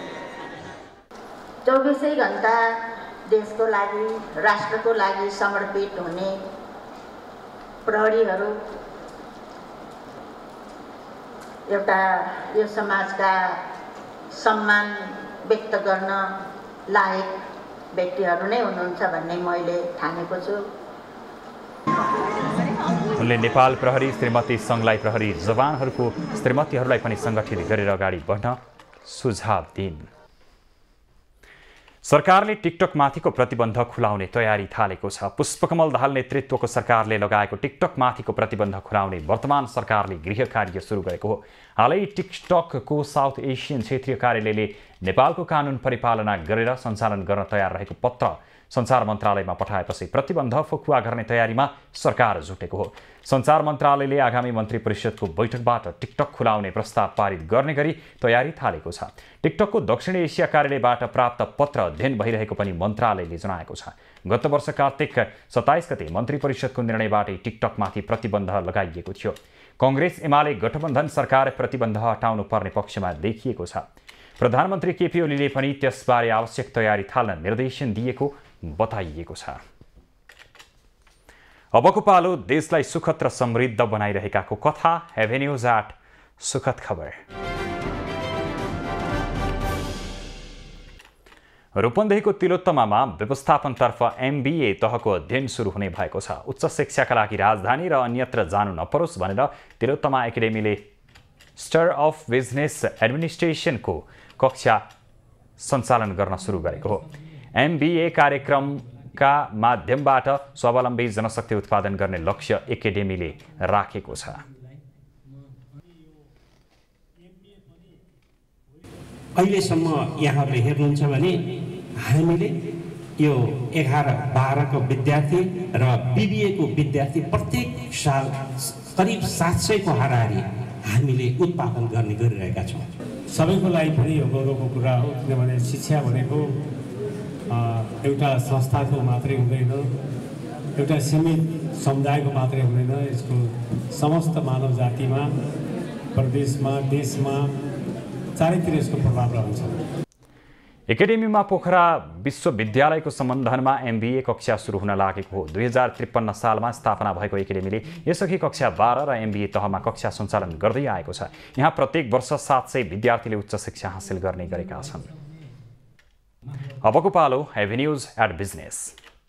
चौबिसै घण्टा देशको लागि राष्ट्रको लागि समर्पित हुने प्रहरीहरू एउटा यो समाजका सम्मान व्यक्त गर्न लायक व्यक्तिहरू नै हुनुहुन्छ भन्ने मैले ठानेको छु। उनले नेपाल प्रहरी श्रीमती सङ्घलाई प्रहरी जवानहरूको श्रीमतीहरूलाई पनि सङ्गठित गरेर अगाडि बढ्न सुझाव दिइन्। सरकारले टिकटकमाथिको प्रतिबन्ध खुलाउने तयारी थालेको छ। पुष्पकमल दाहाल नेतृत्वको सरकारले लगाएको टिकटकमाथिको प्रतिबन्ध खुलाउने वर्तमान सरकारले गृह कार्य सुरु गरेको हो। हालै टिकटकको साउथ एसियन क्षेत्रीय कार्यालयले नेपालको कानुन परिपालना गरेर सञ्चालन गर्न तयार रहेको पत्र सञ्चार मन्त्रालयमा पठाएपछि प्रतिबन्ध फुकुवा गर्ने तयारीमा सरकार जुटेको हो। सञ्चार मन्त्रालयले आगामी मन्त्री परिषदको बैठकबाट टिकटक खुलाउने प्रस्ताव पारित गर्ने गरी तयारी थालेको छ। टिकटकको दक्षिण एसिया कार्यालयबाट प्राप्त पत्र अध्ययन भइरहेको पनि मन्त्रालयले जनाएको छ। गत वर्ष कार्तिक सत्ताइस गते मन्त्री परिषदको निर्णयबाटै टिकटकमाथि प्रतिबन्ध लगाइएको थियो। कङ्ग्रेस एमाले गठबन्धन सरकार प्रतिबन्ध हटाउनु पर्ने पक्षमा देखिएको छ। प्रधानमन्त्री केपी ओलीले पनि त्यसबारे आवश्यक तयारी थाल्न निर्देशन दिएको बताइएको छ। अबको पालो देशलाई सुखद र समृद्ध बनाइरहेकाको कथा एभेन्यूज आठ सुखद खबर। रूपन्देहीको तिलोत्तमामा व्यवस्थापनतर्फ एमबीए तहको अध्ययन सुरु हुने भएको छ। उच्च शिक्षाका लागि राजधानी र अन्यत्र जानु नपरोस् भनेर तिलोत्तमा एकाडेमीले स्टर अफ बिजनेस एडमिनिस्ट्रेसनको कक्षा सञ्चालन गर्न सुरु गरेको हो। एमबीए कार्यक्रमका माध्यमबाट स्वावलम्बी जनशक्ति उत्पादन गर्ने लक्ष्य एकाडेमीले राखेको छ। अहिलेसम्म यहाँहरूले हेर्नुहुन्छ भने हामीले यो एघार बाह्रको विद्यार्थी र बिबिएको विद्यार्थी प्रत्येक साल करिब सात सयको हाराहारी हामीले उत्पादन गर्ने गरिरहेका छौँ। सबैको लागि पनि यो गौरवको कुरा हो, किनभने शिक्षा भनेको एउटा संस्थाको मात्रै हुँदैन, एउटा सीमित समुदायको मात्रै हुँदैन, यसको समस्त मानव जातिमा, प्रदेशमा, देशमा चारैतिर यसको प्रभाव रहन्छ। एकाडेमीमा पोखरा विश्वविद्यालयको सम्बन्धनमा एमबिए कक्षा सुरु हुन लागेको हो। दुई हजार त्रिपन्न सालमा स्थापना भएको एकाडेमीले यसअघि कक्षा बाह्र र एमबिए तहमा कक्षा सञ्चालन गर्दै आएको छ। यहाँ प्रत्येक वर्ष सात सय विद्यार्थीले उच्च शिक्षा हासिल गर्ने गरेका छन्। अबको पालो एभिन्यूज एट बिजनेस।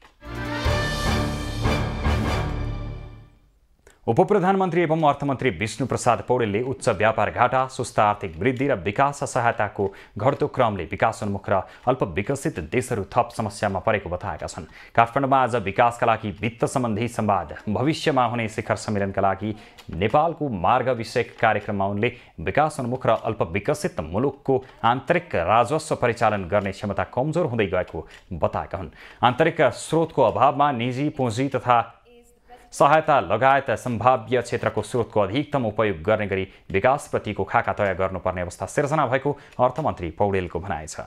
उपप्रधानमन्त्री एवं अर्थमन्त्री विष्णु प्रसाद पौडेलले उच्च व्यापार घाटा, सुस्त आर्थिक वृद्धि र विकास सहायताको घट्दो क्रमले विकासोन्मुख र अल्पविकसित देशहरू थप समस्यामा परेको बताएका छन्। काठमाडौँमा आज विकासका लागि वित्त सम्बन्धी संवाद, भविष्यमा हुने शिखर सम्मेलनका लागि नेपालको मार्ग विषयक कार्यक्रममा उनले विकासोन्मुख र अल्पविकसित मुलुकको आन्तरिक राजस्व परिचालन गर्ने क्षमता कमजोर हुँदै गएको बताएका हुन्। आन्तरिक स्रोतको अभावमा निजी पुँजी तथा सहायता लगायत सम्भाव्य क्षेत्रको स्रोतको अधिकतम उपयोग गर्ने गरी विकासप्रतिको खाका तय गर्नुपर्ने अवस्था सिर्जना भएको अर्थमन्त्री पौडेलको भनाइ छ।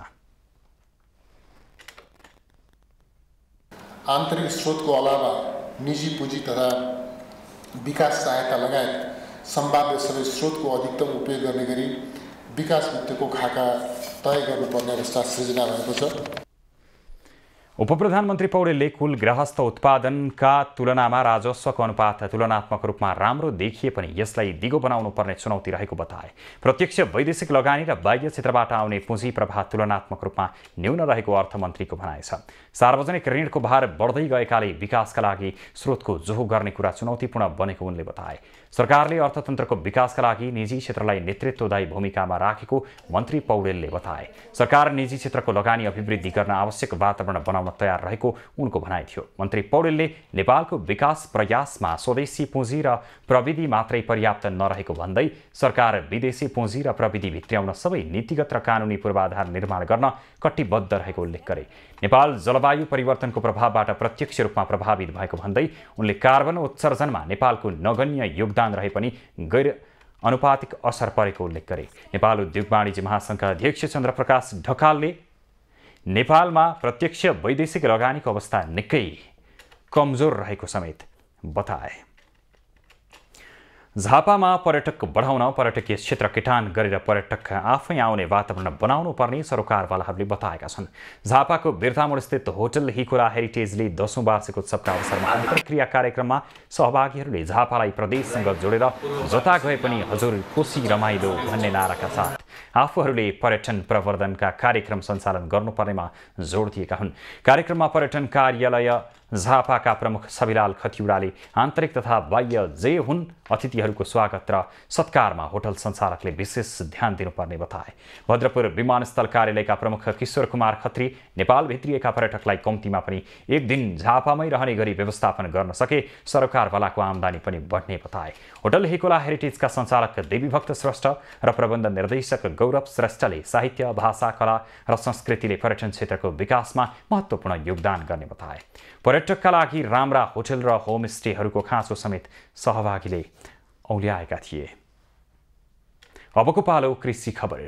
आन्तरिक स्रोतको अलावा निजी पुँजी तथा विकास सहायता लगायत सम्भाव्य सबै स्रोतको अधिकतम उपयोग गर्ने गरी विकास वित्तको खाका तय गर्नुपर्ने अवस्था सिर्जना भएको छ। उपप्रधानमन्त्री पौडेलले कुल गृहस्थ उत्पादनका तुलनामा राजस्वको अनुपात तुलनात्मक रूपमा राम्रो देखिए पनि यसलाई दिगो बनाउनु पर्ने चुनौती रहेको बताए। प्रत्यक्ष वैदेशिक लगानी र बाह्य क्षेत्रबाट आउने पुँजी प्रवाह तुलनात्मक रूपमा न्यून रहेको अर्थमन्त्रीको भनाइ छ। सार्वजनिक ऋणको भार बढ्दै गएकाले विकासका लागि स्रोतको जोहो गर्ने कुरा चुनौतीपूर्ण बनेको उनले बताए। सरकारले अर्थतन्त्रको विकासका लागि निजी क्षेत्रलाई नेतृत्वदायी भूमिकामा राखेको मन्त्री पौडेलले बताए। सरकार निजी क्षेत्रको लगानी अभिवृद्धि गर्न आवश्यक वातावरण बनाउन तयार रहेको उनको भनाइ थियो। मन्त्री पौडेलले नेपालको विकास प्रयासमा स्वदेशी पुँजी र प्रविधि मात्रै पर्याप्त नरहेको भन्दै सरकार विदेशी पुँजी र प्रविधि भित्र्याउन सबै नीतिगत र कानुनी पूर्वाधार निर्माण गर्न कटिबद्ध रहेको उल्लेख गरे। नेपाल जलवायु परिवर्तनको प्रभावबाट प्रत्यक्ष रूपमा प्रभावित भएको भन्दै उनले कार्बन उत्सर्जनमा नेपालको नगण्य योगदान रहे पनि गैर अनुपातिक असर परेको उल्लेख गरे। नेपाल उद्योग वाणिज्य महासङ्घका अध्यक्ष चन्द्रप्रकाश ढकालले नेपालमा प्रत्यक्ष वैदेशिक लगानीको अवस्था निकै कमजोर रहेको समेत बताए। झापामा पर्यटक बढाउन पर्यटकीय क्षेत्र किटान गरेर पर्यटक आफै आउने वातावरण बनाउनु पर्ने सरोकारवालाहरूले बताएका छन्। झापाको बिर्तामोडस्थित होटल हिकोला हेरिटेजले दसौँ वार्षिक उत्सवका अवसरमा अन्तर्क्रिया कार्यक्रममा सहभागीहरूले झापालाई प्रदेशसँग जोडेर जता गए पनि हजुर खुसी रमाइलो भन्ने नाराका साथ आफूहरूले पर्यटन प्रवर्धनका कार्यक्रम सञ्चालन गर्नुपर्नेमा जोड दिएका हुन्। कार्यक्रममा पर्यटन कार्यालय झापाका प्रमुख छविलाल खतिवडाले आन्तरिक तथा बाह्य जे हुन् अतिथिहरूको स्वागत र सत्कारमा होटल सञ्चालकले विशेष ध्यान दिनुपर्ने बताए। भद्रपुर विमानस्थल कार्यालयका प्रमुख किशोर कुमार खत्री नेपाल भित्रिएका पर्यटकलाई कम्तीमा पनि एक दिन झापामै रहने गरी व्यवस्थापन गर्न सके सरोकारवालाको आमदानी पनि बढ्ने बताए। होटल हिकोला हेरिटेजका सञ्चालक देवीभक्त श्रेष्ठ र प्रबन्ध निर्देशक गौरव श्रेष्ठले साहित्य, भाषा, कला र संस्कृतिले पर्यटन क्षेत्रको विकासमा महत्त्वपूर्ण योगदान गर्ने बताए। पर्यटकका लागि राम्रा होटल र होमस्टेहरूको खाँचो समेत सहभागीले औल्याएका थिए। अबको पालो कृषि खबर।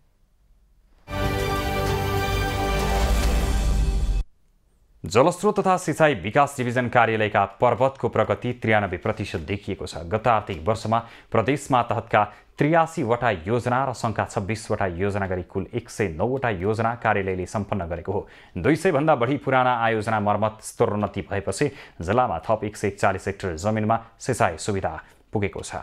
जलस्रोत तथा सिँचाइ विकास डिभिजन कार्यालयका पर्वतको प्रगति त्रियानब्बे प्रतिशत देखिएको छ। गत आर्थिक वर्षमा प्रदेशमा तहतका त्रियासीवटा योजना र सङ्घका छब्बिसवटा योजना गरी कुल एक सय नौवटा योजना कार्यालयले सम्पन्न गरेको हो। दुई सय भन्दा बढी पुराना आयोजना मर्मत स्तरोन्नति भएपछि जिल्लामा थप एक सय एकचालिस हेक्टर जमिनमा सिँचाइ सुविधा पुगेको छ।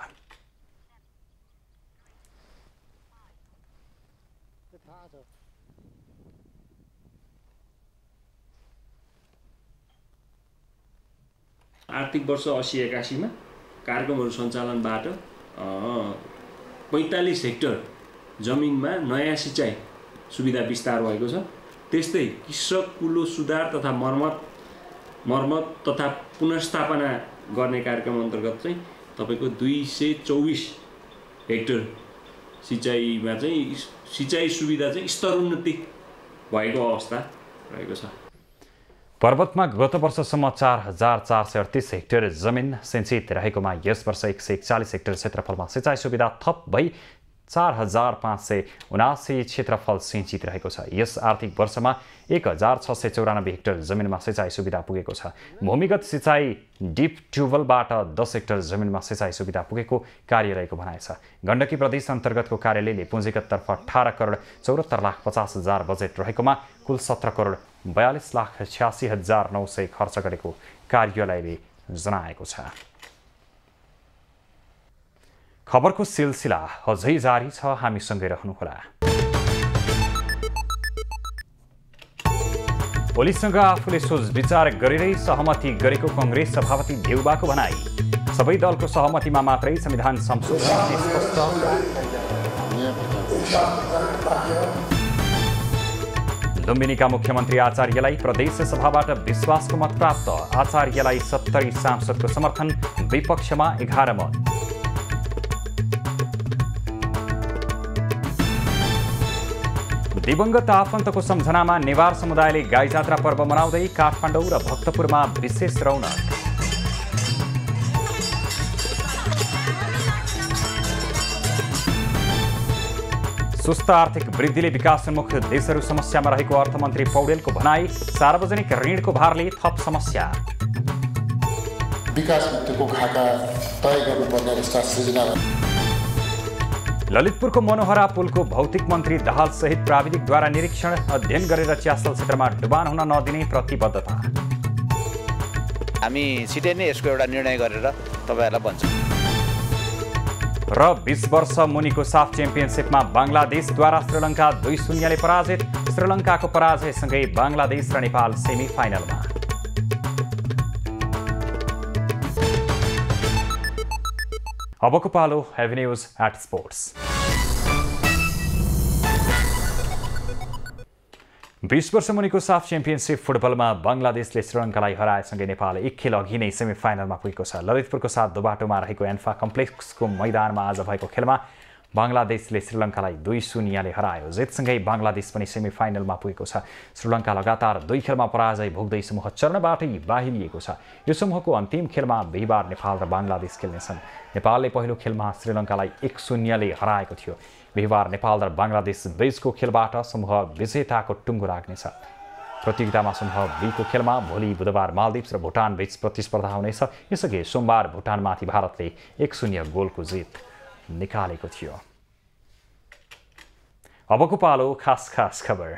आर्थिक वर्ष अस्सी एकासीमा कार्यक्रमहरू सञ्चालनबाट पैँतालिस हेक्टर जमिनमा नयाँ सिँचाइ सुविधा विस्तार भएको छ। त्यस्तै कृषक कुलो सुधार तथा मर्मत मर्मत तथा पुनर्स्थापना गर्ने कार्यक्रम अन्तर्गत चाहिँ तपाईँको दुई सय चौबिस हेक्टर सिँचाइमा चाहिँ सिँचाइ सुविधा चाहिँ स्तरोन्नति भएको अवस्था रहेको छ। पर्वतमा गत वर्षसम्म चार हजार चार सय अडतिस हेक्टर जमिन सिंचित रहेकोमा यस वर्ष एक सय एकचालिस हेक्टर क्षेत्रफलमा सिँचाइ सुविधा थप भई चार हजार पाँच सय उनासी क्षेत्रफल सिंचित रहेको छ। यस आर्थिक वर्षमा एक हजार छ सय चौरानब्बे हेक्टर जमिनमा सिँचाइ सुविधा पुगेको छ। भूमिगत सिँचाइ डिप ट्युबवेलबाट दस हेक्टर जमिनमा सिँचाइ सुविधा पुगेको कार्यालयको भनाइ छ। गण्डकी प्रदेश अन्तर्गतको कार्यालयले पुँजीगततर्फ अठार करोड चौहत्तर लाख पचास हजार बजेट रहेकोमा कुल सत्र करोड बयालिस लाख छ्यासी हजार नौ सय खर्च गरेको कार्यालयले जनाएको छ। खबरको सिलसिला अझै जारी छ, हामीसँगै रहनुहोला। ओलीसँग आफूले सोच विचार गरेरै सहमति गरेको कङ्ग्रेस सभापति देउबाको भनाई। सबै दलको सहमतिमा मात्रै संविधान संशोधन स्पष्ट। लुम्बिनीका मुख्यमन्त्री आचार्यलाई प्रदेश सभाबाट विश्वासको मत प्राप्त। आचार्यलाई सत्तरी सांसदको समर्थन, विपक्षमा एघार मत। दिवंगत आफन्तको सम्झनामा नेवार समुदायले गाई जात्रा पर्व मनाउँदै काठमाडौँ र भक्तपुरमा विशेष रौनक। सुस्त आर्थिक वृद्धिले विकासोन्मुख देशहरू समस्यामा रहेको अर्थमन्त्री पौडेलको भनाई। सार्वजनिक ऋणको भारले थप समस्या। विकास मुक्तिको खाका तय गर्नुपर्ने अवस्था सृजना। ललितपुरको मनोहरा पुलको भौतिक मन्त्री दाहाल सहित प्राविधिकद्वारा निरीक्षण, अध्ययन गरेर च्यासल क्षेत्रमा डुबान हुन नदिने प्रतिबद्धता। हामी छिटै नै यसको एउटा निर्णय गरेर तपाईहरुलाई भन्छौँ। र बीस वर्ष मुनिको साफ च्याम्पियनसिपमा बङ्गलादेशद्वारा श्रीलङ्का दुई शून्यले पराजित। श्रीलङ्काको पराजयसँगै बङ्गलादेश र नेपाल सेमी फाइनलमा। अबको पालो हेभी न्यूज एट स्पोर्ट्स। बीस वर्ष मुनिको साफ च्याम्पियनसिप फुटबलमा बङ्गलादेशले श्रीलङ्कालाई हराएसँगै नेपाल एक खेल अघि नै सेमी फाइनलमा पुगेको छ। ललितपुरको साथ दोबाटोमा रहेको एन्फा कम्प्लेक्सको मैदानमा आज भएको खेलमा बङ्गलादेशले श्रीलङ्कालाई दुई शून्यले हरायो। जितसँगै बङ्गलादेश पनि सेमी फाइनलमा पुगेको छ। श्रीलङ्का लगातार दुई खेलमा पराजय भोग्दै समूह चरणबाटै बाहिरिएको छ। यो समूहको अन्तिम खेलमा बिहिबार नेपाल र बङ्गलादेश खेल्नेछन्। नेपालले पहिलो खेलमा श्रीलङ्कालाई एक शून्यले हराएको थियो। बिहिबार नेपाल र बङ्गलादेश बीचको खेलबाट समूह विजेताको टुङ्गो लाग्नेछ। प्रतियोगितामा समूह बीको खेलमा भोलि बुधबार मालदिप्स र भुटान बीच प्रतिस्पर्धा हुनेछ। यसअघि सोमबार भुटानमाथि भारतले एक शून्य गोलको जित निकालेको थियो। अबको पालो खास खास खबर।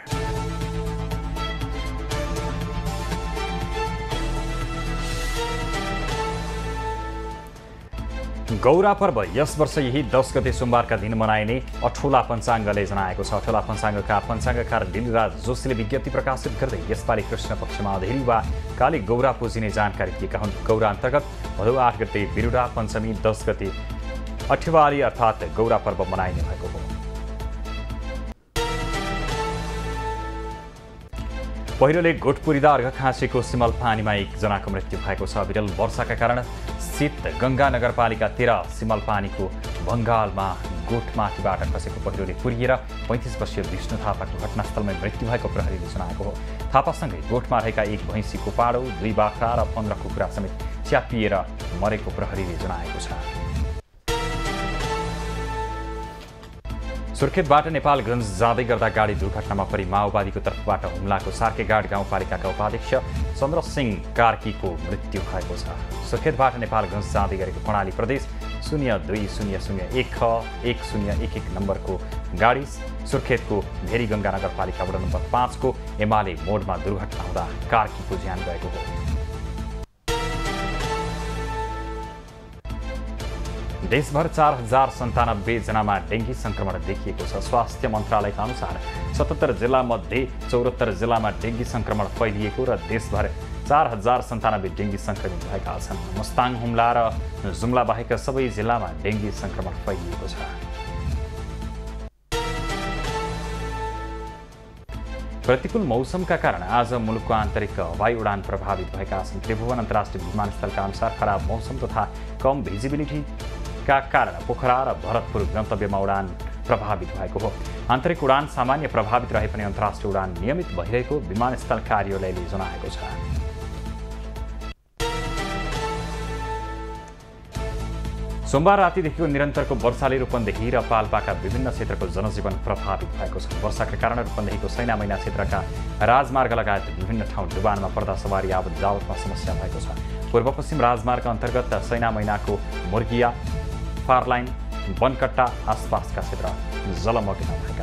गौरा पर्व यस वर्ष यही दस गते सोमबारका दिन मनाइने अठोला पञ्चाङ्गले जनाएको छ। अठोला पञ्चाङ्गका पञ्चाङ्गकार दिलराज जोशीले विज्ञप्ति प्रकाशित गर्दै यसपालि कृष्ण पक्षमा अधेरी वा काली गौरा पुजिने जानकारी दिएका हुन्। गौरा अन्तर्गत भदौ आठ गते बिरुडा पञ्चमी, दस गते अठेवाली अर्थात् गौरा पर्व मनाइने भएको हो। पहिरोले गोठपुरीदा अर्घ खाँचेको सिमल पानीमा एकजनाको मृत्यु भएको छ। विरल वर्षाका कारण शीत गङ्गा नगरपालिका तेह्र सिमल पानीको बङ्गालमा गोठमाथिबाट खसेको पहिरोले पुरिएर पैँतिस वर्षीय विष्णु थापाको घटनास्थलमै मृत्यु भएको प्रहरीले जनाएको हो। थापासँगै गोठमा रहेका एक भैँसीको पाडो, दुई बाख्रा र पन्ध्र कुखुरा समेत च्यापिएर मरेको प्रहरीले जनाएको छ। सुर्खेतबाट नेपालगञ्ज जाँदै गर्दा गाडी दुर्घटनामा परि माओवादीको तर्फबाट हुम्लाको सार्केगाड गाउँपालिकाका उपाध्यक्ष चन्द्रसिंह कार्कीको मृत्यु भएको छ। सुर्खेतबाट नेपालगञ्ज जाँदै गरेको कर्णाली प्रदेश शून्य दुई शून्य शून्य एक ख एक शून्य एक एक नम्बरको गाडी सुर्खेतको भेरीगङ्गा नगरपालिका वडा नम्बर पाँचको एमाले मोडमा दुर्घटना हुँदा कार्कीको ज्यान गएको हो। देशभर चार हजार सन्तानब्बे जनामा डेङ्गी संक्रमण देखिएको छ। स्वास्थ्य मन्त्रालयका अनुसार सतहत्तर जिल्लामध्ये चौहत्तर जिल्लामा डेङ्गी संक्रमण फैलिएको र देशभर चार हजार सन्तानब्बे डेङ्गी संक्रमित भएका छन्। मुस्ताङ, हुम्ला र जुम्ला बाहेक सबै जिल्लामा डेङ्गी संक्रमण फैलिएको छ। प्रतिकूल मौसमका कारण आज मुलुकको आन्तरिक हवाई उडान प्रभावित भएका छन्। त्रिभुवन अन्तर्राष्ट्रिय विमानस्थलका अनुसार खराब मौसम तथा कम भिजिबिलिटी का कारण पोखरा र भरतपुर गन्तव्यमा उडान प्रभावित भएको हो। आन्तरिक उडान सामान्य प्रभावित रहे पनि अन्तर्राष्ट्रिय उडान नियमित भइरहेको विमानस्थल कार्यालयले जनाएको छ। सोमबार रातिदेखिको निरन्तरको वर्षाले रूपन्देही र पाल्पाका विभिन्न क्षेत्रको जनजीवन प्रभावित भएको छ। वर्षाका कारण रूपन्देहीको सैना मैना क्षेत्रका राजमार्ग लगायत विभिन्न ठाउँ डुबानमा पर्दा सवारी आवत जावतमा समस्या भएको छ। पूर्व पश्चिम राजमार्ग अन्तर्गत सैना मैनाको मुर्गिया, फारलाइन, बनकट्टा आसपासका क्षेत्र जलमग्न भएका।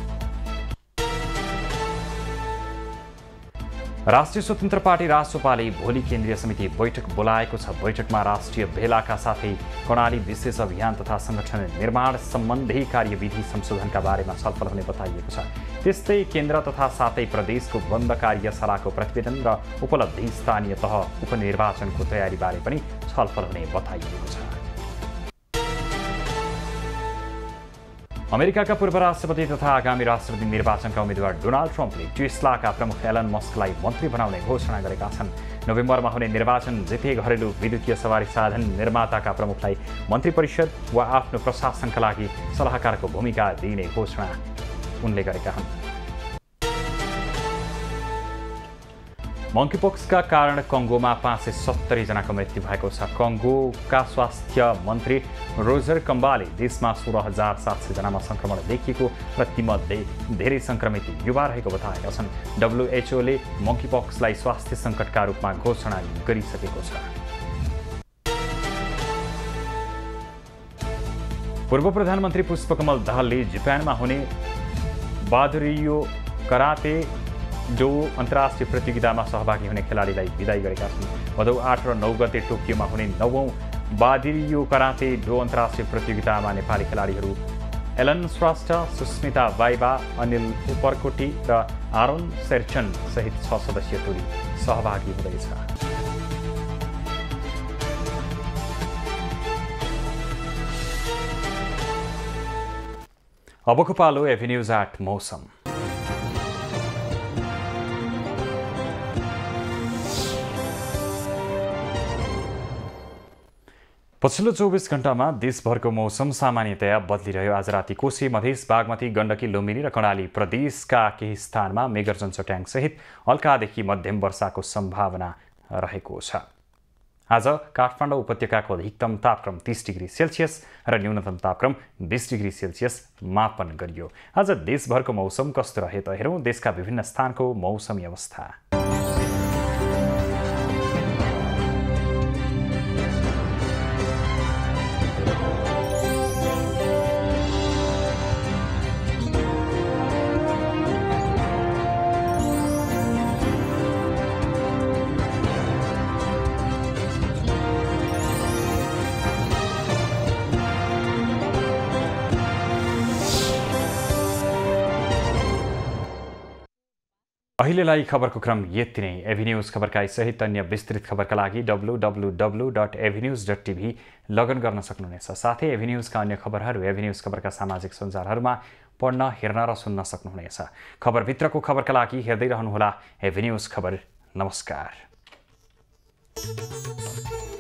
राष्ट्रिय स्वतन्त्र पार्टी रासोपाले भोलि केन्द्रीय समिति बैठक बोलाएको छ। बैठकमा राष्ट्रिय भेलाका साथै कर्णाली विशेष अभियान तथा संगठन निर्माण सम्बन्धी कार्यविधि संशोधनका बारेमा छलफल हुने बताइएको छ। त्यस्तै केन्द्र तथा साथै प्रदेशको बन्द कार्यशालाको प्रतिवेदन र उपलब्धि स्थानीय तह उपनिर्वाचनको तयारीबारे पनि छलफल हुने बताइएको छ। अमेरिकाका पूर्व राष्ट्रपति तथा आगामी राष्ट्रपति निर्वाचनका उम्मेद्वार डोनाल्ड ट्रम्पले टेस्लाका प्रमुख एलन मस्कलाई मन्त्री बनाउने घोषणा गरेका छन्। नोभेम्बरमा हुने निर्वाचन जिते घरेलु विद्युतीय सवारी साधन निर्माताका प्रमुखलाई मन्त्री परिषद वा आफ्नो प्रशासनका लागि सल्लाहकारको भूमिका दिइने घोषणा उनले गरेका हुन्। मंकीपक्सका कारण कङ्गोमा पाँच सय सत्तरी जनाको मृत्यु भएको छ। कङ्गोका स्वास्थ्य मन्त्री रोजर कम्बाले देशमा सोह्र हजार सात सय जनामा संक्रमण देखिएको र तीमध्ये धेरै संक्रमित युवा रहेको बताएका छन्। डब्ल्युएचओले मंकीपक्सलाई स्वास्थ्य सङ्कटका रूपमा घोषणा गरिसकेको छ। पूर्व प्रधानमन्त्री पुष्पकमल दाहालले जापानमा हुने बादुरियो कराते डो अन्तर्राष्ट्रिय प्रतियोगितामा सहभागी हुने खेलाडीलाई विदाई गरेका छन्। भदौ आठ र नौ गते टोकियोमा हुने नवौं बादिरियो कराते डो अन्तर्राष्ट्रिय प्रतियोगितामा नेपाली खेलाडीहरू एलन श्रेष्ठ, सुस्मिता वाइबा, अनिल उपरकोटी र आरोन शेरचन सहित छ सदस्यीय टोली सहभागी हुँदैछ। अबको पालो एभिन्यूज आठ मौसम। पछिल्लो चौबिस घण्टामा देशभरको मौसम सामान्यतया बदलिरह्यो। आज राति कोशी, मधेस, बागमती, गण्डकी, लुम्बिनी र कर्णाली प्रदेशका केही स्थानमा मेघर्जन चट्याङ सहित हल्कादेखि मध्यम वर्षाको सम्भावना रहेको छ। आज काठमाडौँ उपत्यकाको अधिकतम तापक्रम तीस डिग्री सेल्सियस र न्यूनतम तापक्रम बीस डिग्री सेल्सियस मापन गरियो। आज देशभरको मौसम कस्तो रहे त हेरौँ देशका विभिन्न स्थानको मौसमी अवस्था। अहिलेलाई खबरको क्रम यति नै। एभिन्यूज खबरका सहित अन्य विस्तृत खबरका लागि W W W dot Avenues dot TV login गर्न सक्नुहुनेछ। साथै एभिन्यूजका अन्य खबरहरू एभिन्यूज खबरका सामाजिक सञ्जालहरूमा पढ्न, हेर्न र सुन्न सक्नुहुनेछ। खबरभित्रको खबरका लागि हेर्दै रहनुहोला एभिन्यूज खबर। नमस्कार।